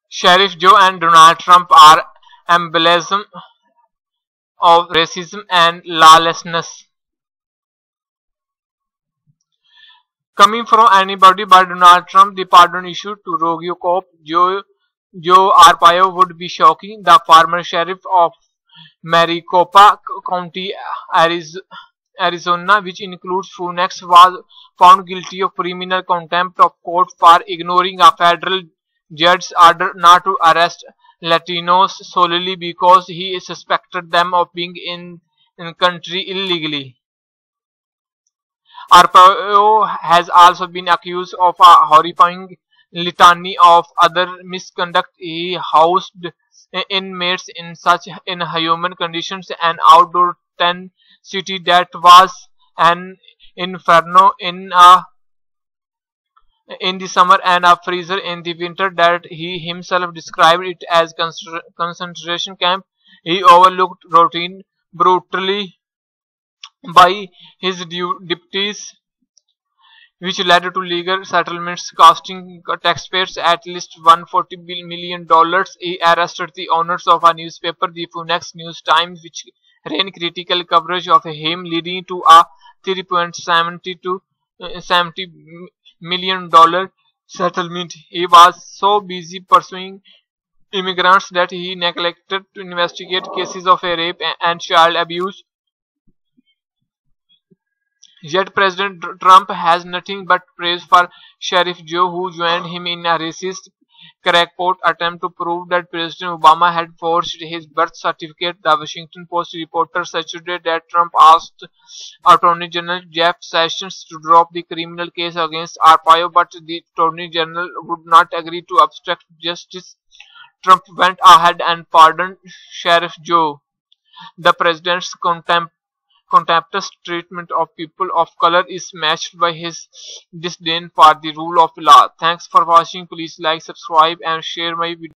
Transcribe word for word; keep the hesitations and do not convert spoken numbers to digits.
Sheriff Joe and Donald Trump are emblems of racism and lawlessness. Coming from anybody but Donald Trump, the pardon issued to rogue cop Joe, Joe Arpaio would be shocking. The former sheriff of Maricopa County, Arizona, which includes Phoenix, was found guilty of criminal contempt of court for ignoring a federal judge's order not to arrest Latinos solely because he suspected them of being in, in country illegally. Arpaio has also been accused of a horrifying litany of other misconduct. He housed inmates in such inhuman conditions, an outdoor tent city that was an inferno in a in the summer and a freezer in the winter that he himself described it as concentration camp. He overlooked routine brutally by his deputies, which led to legal settlements costing taxpayers at least one hundred forty million dollars. He arrested the owners of a newspaper, the Phoenix News Times, which ran critical coverage of him, leading to a three point seven two million dollars settlement. He was so busy pursuing immigrants that he neglected to investigate cases of rape and child abuse. Yet President Trump has nothing but praise for Sheriff Joe, who joined him in a racist crackpot attempt to prove that President Obama had forged his birth certificate. The Washington Post reporter suggested that Trump asked Attorney General Jeff Sessions to drop the criminal case against Arpaio, but the Attorney General would not agree to obstruct justice. Trump went ahead and pardoned Sheriff Joe. The president's contempt contemptuous treatment of people of color is matched by his disdain for the rule of law. Thanks for watching. Please like, subscribe and share my video.